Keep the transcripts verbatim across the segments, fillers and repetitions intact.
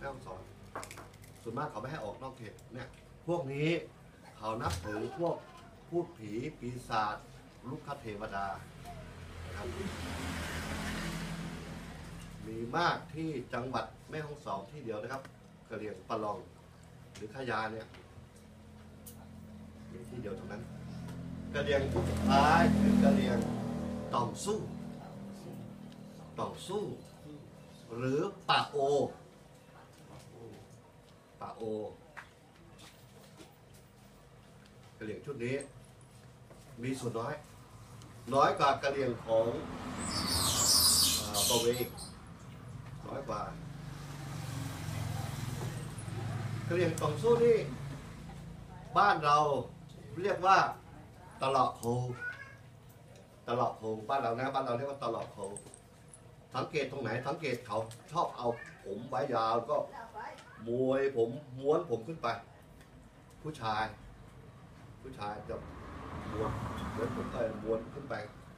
ฮ่องสอนส่วนมากเขาไม่ให้ออกนอกเขตเนี่ยพวกนี้เขานับถือพวกพูดผีปีศาจลูกคเทวดานะครับมีมากที่จังหวัดแม่ฮ่องสอนที่เดียวนะครับกะเหรี่ยงปะลองหรือขยาเนี่ยมีที่เดียวตรงนั้นกะเหรี่ยงสุดท้ายคือกะเหรี่ยงต่องสู้ต่องสู้หรือปะโอปะโอกะเหรี่ยงชุดนี้มีส่วนน้อยน้อยกว่ากะเหรี่ยงของปะเวน้อยกว่ากะเหรี่ยงต่องสู้นี่บ้านเราเรียกว่าตลอดโคตลอดโคบ้านเรานะบ้านเราเรียกว่าตลอดโคสังเกตตรงไหนสังเกตเขาชอบเอาผมไว้ยาวก็มวยผมม้วนผมขึ้นไปผู้ชายผู้ชายจะม้วนเหมือนผมเอ่ยม้วนขึ้นไป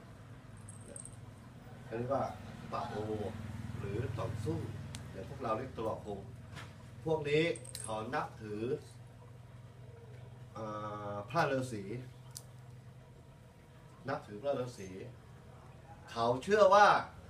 อันนี้ว่าปะโอหรือต่อสู้เดี๋ยวพวกเราเรียกตลอดโคพวกนี้เขานับถือพระฤาษีนับถือพระฤาษีเขาเชื่อว่า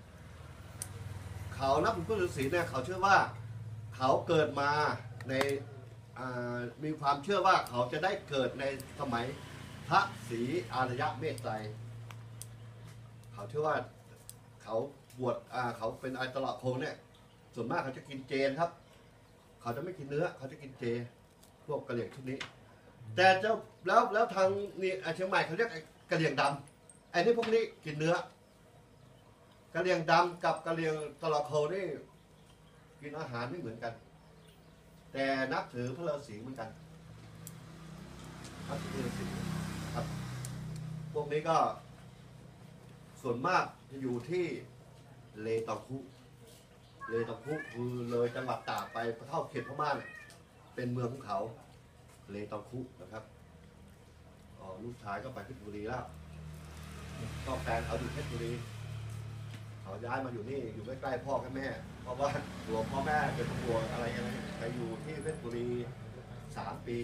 เขานับถือพระฤาษีเนี่ยเขาเชื่อว่าเขาเกิดมาในมีความเชื่อว่าเขาจะได้เกิดในสมัยพระศรีอารยเมตไตรเขาเชื่อว่าเขาบวชเขาเป็นไอตลอดโคเนี่ยส่วนมากเขาจะกินเจนครับเขาจะไม่กินเนื้อเขาจะกินเจพวกกะเหรี่ยงชุดนี้แต่เจ้าแล้วแล้วทางนี่เชียงใหม่เขาเรียกกะเหรี่ยงดำไอ้นี่พวกนี้กินเนื้อกะเหรี่ยงดำกับกะเหรี่ยงตลอดโคนี่กินอาหารไม่เหมือนกันแต่นับถือพระฤาษีเหมือนกันนับถือพระฤาษีครับพวกนี้ก็ส่วนมากจะอยู่ที่เลตองคุเลตองคุคือเลยจังหวัดตากไปเข้าเขตพม่าเนี่ยเป็นเมืองของเขาเลตองคุนะครับอ๋อลูกชายก็ไปเพชรบุรีแล้วก็แฟนเขาอยู่เพชรบุรีเขาย้ายมาอยู่นี่อยู่ใกล้ๆพ่อกับแม่เพราะว่าตัวพ่อแม่เป็นตัวอะไรอะไรไปอยู่ที่เพชรบุรีสามปี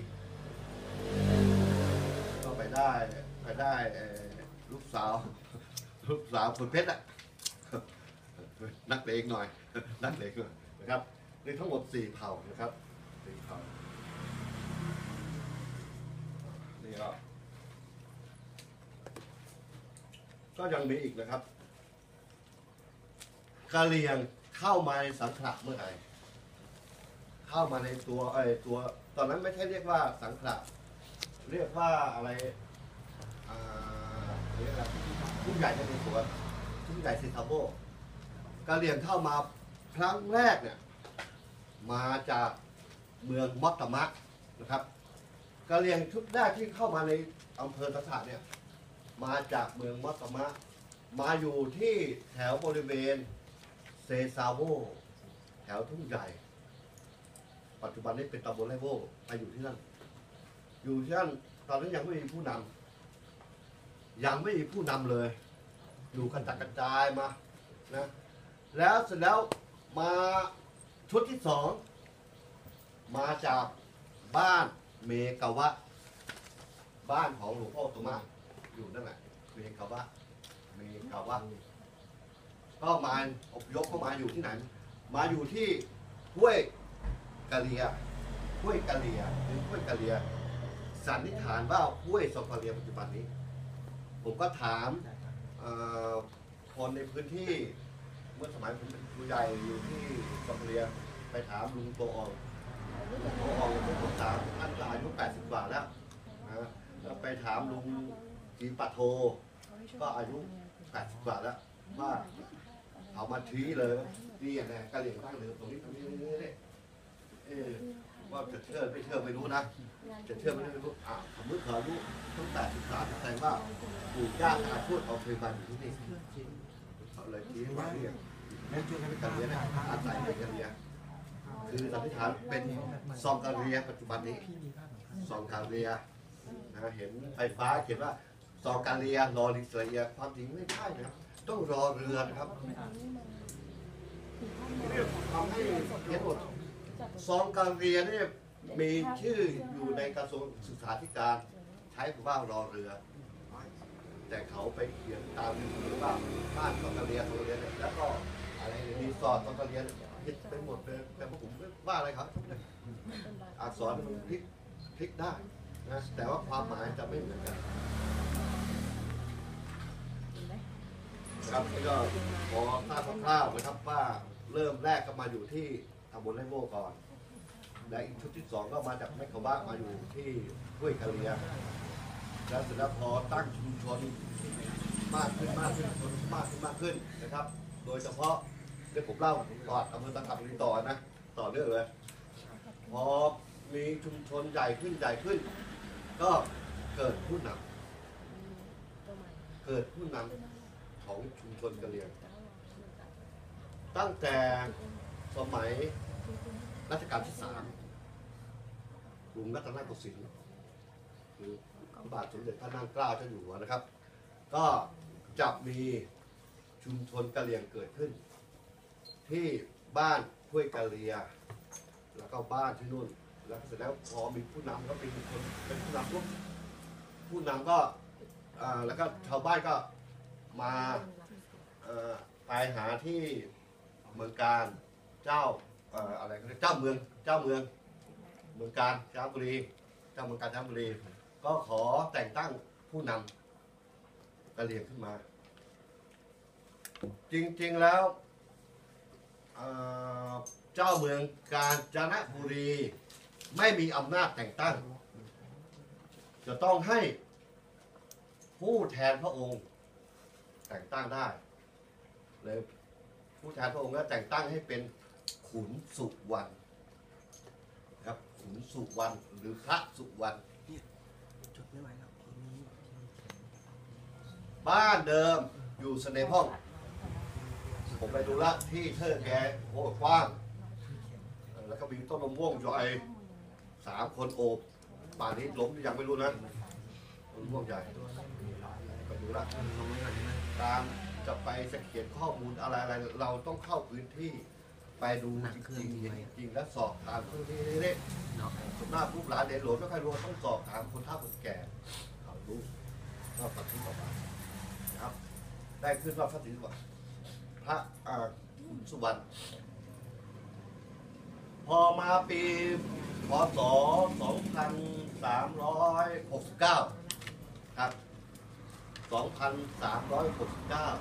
ก็ไปได้ไปได้ลูกสาวลูกสาวคนเพชรอ่ะนักเลงหน่อยนักเลงหน่อยนะครับในทั้งหมดสี่เผ่านะครับสี่เผ่านี่ก็ก็ยังมีอีกนะครับกะเหรี่ยงเข้ามาในสังขละเมื่อไหร่เข้ามาในตัวไอ้ตัวตอนนั้นไม่ใช่เรียกว่าสังขละเรียกว่าอะไรอ่าเรียกอะไรผู้ใหญ่ในสวนผู้ใหญ่ซิทาโบกะเหรี่ยงเข้ามาครั้งแรกเนี่ยมาจากเมืองมอตตะมะนะครับกะเหรี่ยงชุดแรกที่เข้ามาในอำเภอตะถะเนี่ยมาจากเมืองมอตตะมะมาอยู่ที่แถวบริเวณเซซาโวแถวทุ่งใหญ่ปัจจุบันนี้เป็นตำบลไรโวไปอยู่ที่นั่นอยู่ที่นั่นตอนนั้นยังไม่มีผู้นำยังไม่มีผู้นำเลยอยู่กระจัดกระจายมานะแล้วเสร็จแล้วมาชุดที่สองมาจากบ้านเมกาวะบ้านของหลวงพ่อตุมาอยู่นั่นแหละเมกาวะเมกาวะก็มาอพยพเข้ามาอยู่ที่ไหนมาอยู่ที่ห้วยกะเหรี่ยห้วยกะเหรี่ยหรือห้วยกะเหรี่ยสันนิษฐานว่าห้วยซองกะเหรี่ยปัจจุบันนี้ผมก็ถามคนในพื้นที่เมื่อสมัยผมเป็นผู้ใหญ่อยู่ที่ซองกะเหรี่ยไปถามลุงโตอองลุงโตอองผมถามท่านอายุแปดสิบกว่าแล้วนะแล้วไปถามลุงจีปะโทก็อายุแปดสิบกว่าแล้วว่าเขามาชี้เลยนี่ไงกะเหรี่ยงตั้งเดิมตรงนี้ตรงนี้นี่เออว่าจะเชื่อไม่เชื่อไม่รู้นะจะเชื่อไม่รู้อ่าผมเมื่อเขาอายุตั้งแต่สิบสามแสดงว่าปู่ย่าตาทวดเขาเคยมาอยู่ที่นี่เขาเลยชี้ว่าเนี่ยแม่ช่วยให้กะเหรี่ยงอาศัยในกะเหรี่ยงคือสันนิษฐานเป็นซองกะเหรี่ยงปัจจุบันนี้ซองกะเหรี่ยงนะเห็นไฟฟ้าเขียนว่าซองกะเหรี่ยงรอลิสเลียความจริงไม่ใช่นะครับต้องรอเรือนะครับเรื่องทำให้เห็นหมดซองการเรียนเนี่ยมีชื่ออยู่ในกระทรวงศึกษาธิการใช้คำว่ารอเรือ แต่เขาไปเขียนตามหรือว่าบ้านซองการเรียนซองการเรียนเนี่ยแล้วก็อะไรรีสอร์ทซองการเรียนผิดไปหมดเลยแต่ผมไม่ว่าอะไรครับอักษรมันพลิกพลิกได้นะแต่ว่าความหมายจะไม่เหมือนกันครับนี่ก็พอทราบคร่าวๆนะครับว่าเริ่มแรกก็มาอยู่ที่ตำบลไร่โม่ก่อนและอีกชุดที่สองก็มาจากแม่ขบ้ามาอยู่ที่ห้วยกะเลียแล้วเสร็จแล้วพอตั้งชุมชนมากขึ้นมากขึ้นมากขึ้นมากขึ้นนะครับโดยเฉพาะเดี๋ยวผมเล่าก่อนอำเภอตะขับรีต่อนะต่อเนื่องเลยพอมีชุมชนใหญ่ขึ้นใหญ่ขึ้นก็เกิดผู้นำเกิดผู้นำของชุมชนกะเหรี่ยงตั้งแต่สมัยรัชกาลที่สามกรุงรัตนโกสินทร์คือพระบาทสมเด็จพระนางเกล้าเจ้าอยู่หัวนะครับก็จะมีชุมชนกะเหรี่ยงเกิดขึ้นที่บ้านห้วยกะเลียแล้วก็บ้านที่นู่นแล้วเสร็จแล้วพอมีผู้นำก็เป็นคนเป็นผู้นำปุ๊บผู้นำก็แล้วก็ชาวบ้านก็มาไปหาที่เมืองการเจ้าอะไรก็เจ้าเมืองเจ้าเมืองเมืองการจันทบุรีเจ้าเมืองการจันทบุรีก็ขอแต่งตั้งผู้นำกะเหรี่ยงขึ้นมาจริงๆแล้วเจ้าเมืองกาญจนบุรีไม่มีอำนาจแต่งตั้งจะต้องให้ผู้แทนพระองค์แต่งตั้งได้เลยผู้แทนพระองค์ก็แต่งตั้งให้เป็นขุนสุวรรณครับขุนสุวรรณหรือพระสุวรรณจดไม่ไหวแล้วบ้านเดิมอยู่สเนพ่องผมไปดูละที่เธอแกโอ้กว้างแล้วก็มีต้นมะม่วงใหญ่สามคนโอบป่านนี้ล้มยังไม่รู้นะต้นมะม่วงใหญ่ไปดูละตามจะไปจะเขียนข้อมูลอะไรอะไรเราต้องเข้าพื้นที่ไปดูจริงๆเห็นจริงและสอบถามคนที่เล็กส่วนหน้าผู้หลานเด็กหลวงไม่ค่อยรู้ต้องสอบถามคนเฒ่าคนแก่เขารู้ก็ปฏิบัตินะครับได้ขึ้นว่าพระศรีสุวรรณพระขุนสุวรรณพอมาปีพศสองพันสามร้อยหกสิบเก้าครับสองพันสามร้อยหกสิบเก้า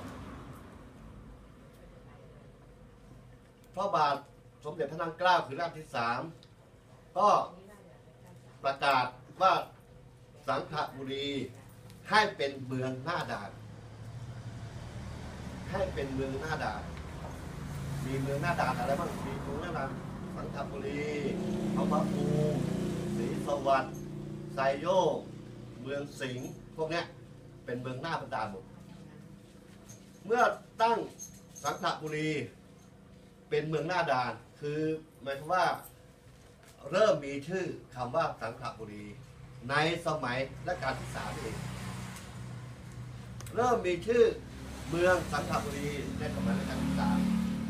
พระบาทสมเด็จพระนางเกล้าคือรัชกาลที่สามก็ประกาศว่าสังขบุรีให้เป็นเมืองหน้าด่านให้เป็นเมืองหน้าด่านมีเมืองหน้าด่านอะไรบ้างมีเมืองหน้าด่านสังขบุรีเขาพระภูศรีสวัสดิ์ไซโยกเมืองสิงห์พวกนี้เป็นเมืองหน้าด่านหมดเมื่อตั้งสังขบุรีเป็นเมืองหน้าด่านคือหมายความว่าเริ่มมีชื่อคำว่าสังขบุรีในสมัยรัชกาลที่สามเองเริ่มมีชื่อเมืองสังขบุรีในสมัยรัชกาลที่สาม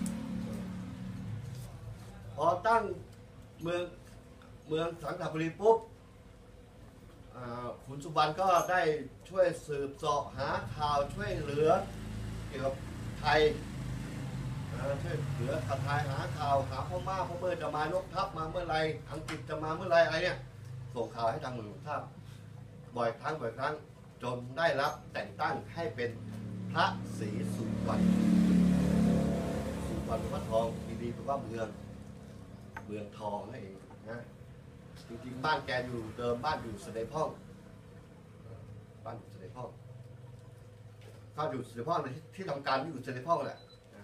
พอตั้งเมืองเมืองสังขบุรีปุ๊บขุนสุวรรณก็ได้ช่วยสืบเสาะหาข่าวช่วยเหลือเกี่ยวกับไทยช่วยเหลือไทยหาข่าวหาพ่อมาพ่อเมื่อจะมายกทัพมาเมื่อไรอังกฤษจะมาเมื่อไรอะไรเนี่ยส่งข่าวให้ทางเมืองทัพบ่อยครั้งบ่อยครั้งจนได้รับแต่งตั้งให้เป็นพระศรีสุวรรณสุวรรณวัดทองทีดีแปลว่าเมืองเมืองทองนั่นเองนะจริงๆบ้านแกอยู่เดิมบ้านอยู่สะเดพ่องบ้านอยู่สะเดพ่องถ้าอยู่สะเดพ่องที่ทำการที่อยู่สะเดพ่องแหละ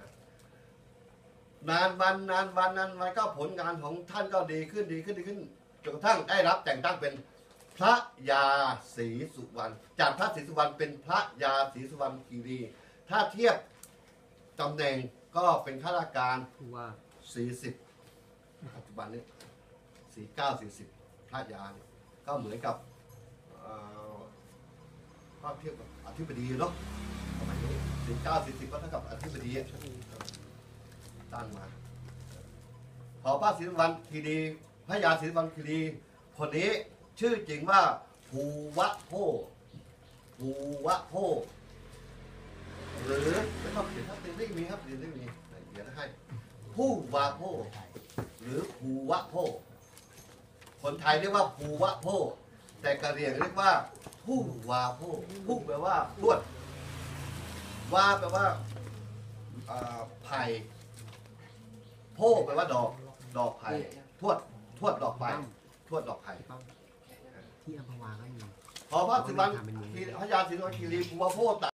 นานวันนานวันนานวันก็ผลงานของท่านก็ดีขึ้นดีขึ้นดีขึ้นจนกระทั่งได้รับแต่งตั้งเป็นพระยาศรีสุวรรณจากพระศรีสุวรรณเป็นพระยาศรีสุวรรณคีรีถ้าเทียบตำแหน่งก็เป็นข้าราชการผู้ว่าสี่สิบปัจจุบันนี้สี่เก้าสี่สิบพระยาเนี่ยก็เหมือนกับก็เทียบกับอธิบดีเนาะสมัยนี้สี่เก้าสี่สิบก็เท่ากับอธิบดีตั้งมาขอพระศรีสุวรรณคีรีพระยาศรีสุวรรณคีรีคนนี้ชื่อจริงว่าภูวะโพภูวะโพหรือไม่ต้องเขียนครับไม่มีครับเรียนไม่มีเขียนให้ภูวะโพหรือภูวะโพคนไทยเรียกว่าภูวะโพแต่กะเหรี่ยงเรียกว่าภูวะโพภูแปลว่าทวดวาแปลว่าไผ่โพแปลว่าดอกดอกไผ่ทวดทวดดอกไผ่ทวดดอกไผ่ที่อัมพวาก็มีพอพระศิวรรณพระยาศรีสุวรรณคีรีภูวะโพ